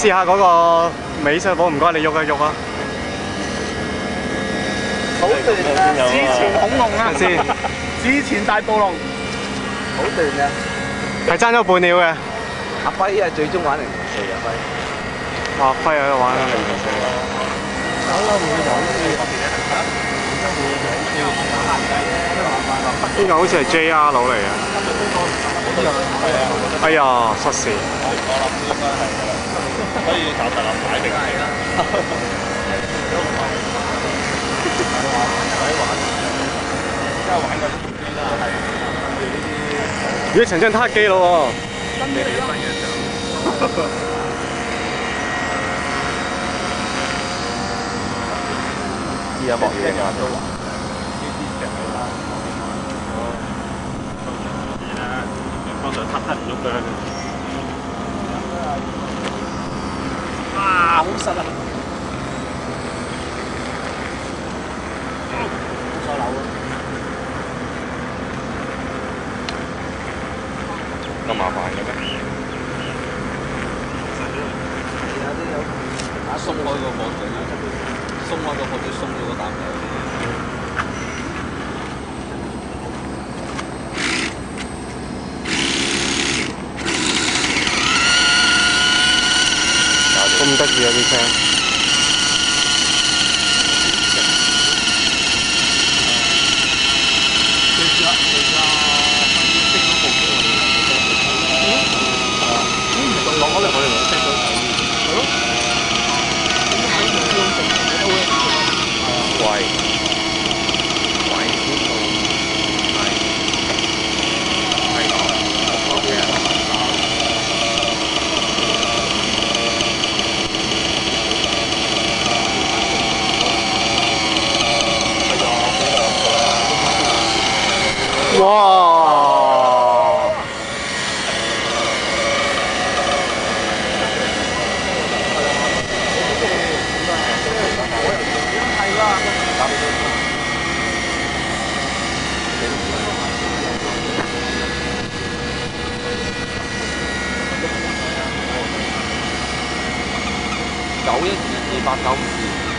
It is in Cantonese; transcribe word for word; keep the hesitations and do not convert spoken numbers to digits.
試下嗰個美術寶，唔該你喐一喐啊！ 好斷啊！之前恐龍啊， 先， 之前大暴龍，好斷嘅。 係爭咗半秒嘅。 阿輝係最終玩零零四啊，輝。 阿輝喺度玩緊零零四。呢個好似係 J R 佬嚟嘅。哎呀，失事。 可以搞特立擺定係啦。而家玩嗰啲機啦，係呢啲。 咦，陳真撻機咯喎！ 新嘅新嘅就。知啊，莫嘢啊都玩。呢啲石啦。哦。係啦，幫手撻撻唔喐㗎。 啊，好實啊！好手樓啊！ 咁麻煩嘅咩？ 有啲有打鬆開個火嘴，鬆開個火嘴，鬆咗個啖油。 咁得意啊啲聲！ 落咗嚟，我哋咪識咗睇。係咯。貴。貴啲到係係講 OK 啊。 哇！ 九一二二八九五二。